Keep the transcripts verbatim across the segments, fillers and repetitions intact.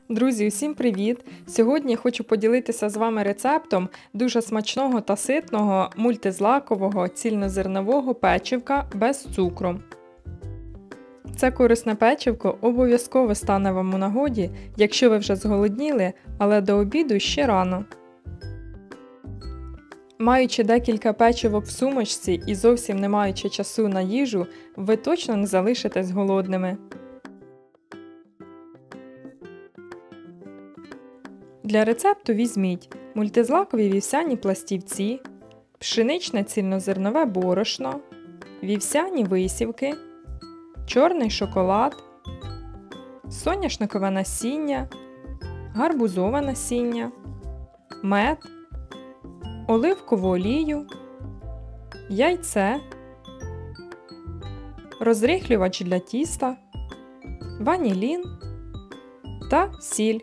Друзі, усім привіт! Сьогодні я хочу поділитися з вами рецептом дуже смачного та ситного мультизлакового цільнозернового печивка без цукру. Це корисне печивко обов'язково стане вам у нагоді, якщо ви вже зголодніли, але до обіду ще рано. Маючи декілька печивок в сумочці і зовсім не маючи часу на їжу, ви точно не залишитесь голодними. Для рецепту візьміть мультизлакові вівсяні пластівці, пшеничне цільнозернове борошно, вівсяні висівки, чорний шоколад, соняшникове насіння, гарбузове насіння, мед, оливкову олію, яйце, розрихлювач для тіста, ванілін та сіль.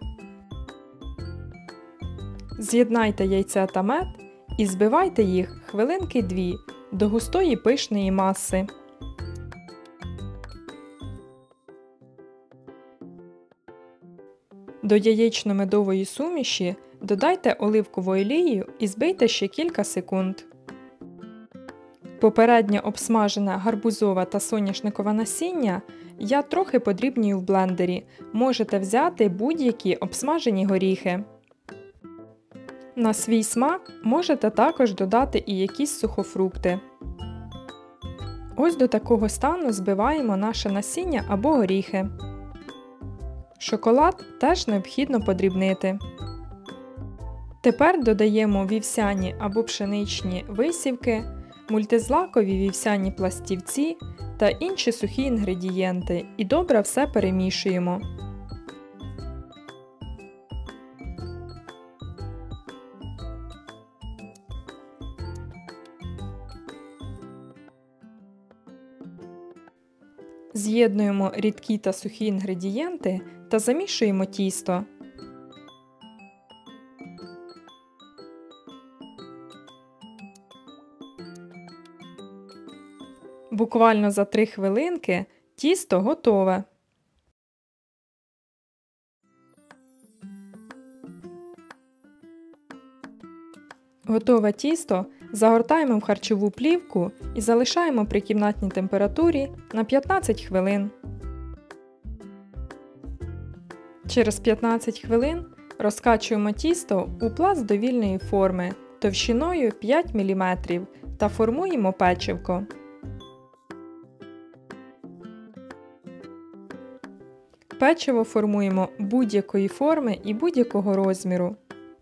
З'єднайте яйце та мед і збивайте їх хвилинки дві до густої пишної маси. До яєчно-медової суміші додайте оливкову олію і збийте ще кілька секунд. Попередньо обсмажене гарбузове та соняшникове насіння я трохи подрібнюю в блендері. Можете взяти будь-які обсмажені горіхи. На свій смак можете також додати і якісь сухофрукти. Ось до такого стану збиваємо наше насіння або горіхи. Шоколад теж необхідно подрібнити. Тепер додаємо вівсяні або пшеничні висівки, мультизлакові вівсяні пластівці та інші сухі інгредієнти і добре все перемішуємо. З'єднуємо рідкі та сухі інгредієнти та замішуємо тісто. Буквально за три хвилинки тісто готове. Готове тісто загортаємо в харчову плівку і залишаємо при кімнатній температурі на п'ятнадцять хвилин. Через п'ятнадцять хвилин розкачуємо тісто у пласт довільної форми товщиною п'ять міліметрів та формуємо печивко. Печиво формуємо будь-якої форми і будь-якого розміру.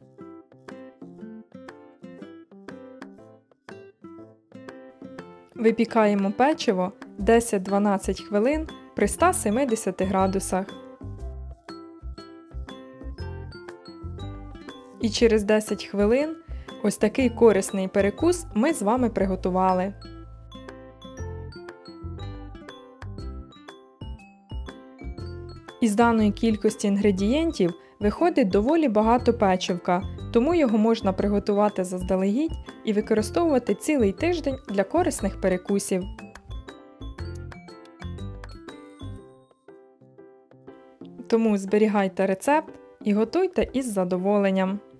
Випікаємо печиво десять-дванадцять хвилин при ста сімдесяти градусах. І через десять хвилин ось такий корисний перекус ми з вами приготували. Із даної кількості інгредієнтів виходить доволі багато печивка, тому його можна приготувати заздалегідь і використовувати цілий тиждень для корисних перекусів. Тому зберігайте рецепт і готуйте із задоволенням.